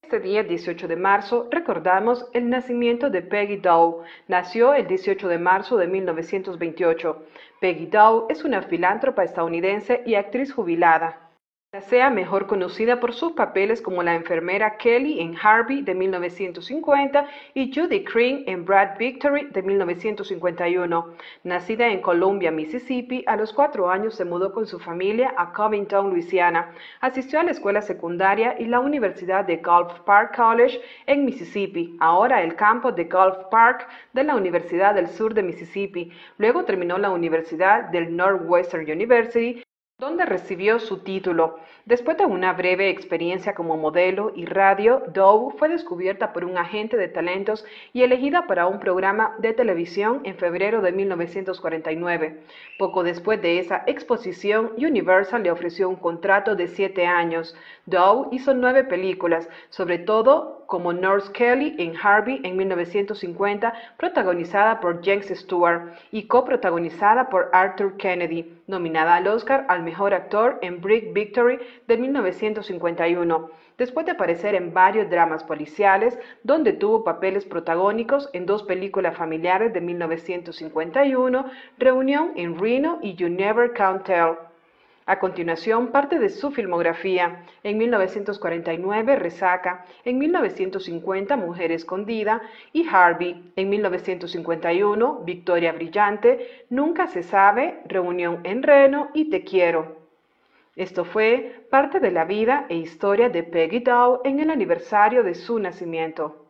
Este día 18 de marzo recordamos el nacimiento de Peggy Doe. Nació el 18 de marzo de 1928. Peggy Doe es una filántropa estadounidense y actriz jubilada. Sea mejor conocida por sus papeles como la enfermera Kelly en Harvey de 1950 y Judy Crane en Brad Victory de 1951. Nacida en Columbia, Mississippi, a los 4 años se mudó con su familia a Covington, Luisiana. Asistió a la escuela secundaria y la Universidad de Gulf Park College en Mississippi, ahora el campus de Gulf Park de la Universidad del Sur de Mississippi. Luego terminó la Universidad del Northwestern University, donde recibió su título. Después de una breve experiencia como modelo y radio, Doe fue descubierta por un agente de talentos y elegida para un programa de televisión en febrero de 1949. Poco después de esa exposición, Universal le ofreció un contrato de 7 años. Doe hizo 9 películas, sobre todo como Nurse Kelly en Harvey en 1950, protagonizada por James Stewart y coprotagonizada por Arthur Kennedy, nominada al Oscar al mejor actor en Brad Victory de 1951. Después de aparecer en varios dramas policiales, donde tuvo papeles protagónicos en 2 películas familiares de 1951, Reunión en Reno y You Never Can Tell. A continuación, parte de su filmografía. En 1949, Resaca. En 1950, Mujer Escondida y Harvey. En 1951, Victoria Brillante, Nunca se sabe, Reunión en Reno y Te quiero. Esto fue parte de la vida e historia de Peggy Doe en el aniversario de su nacimiento.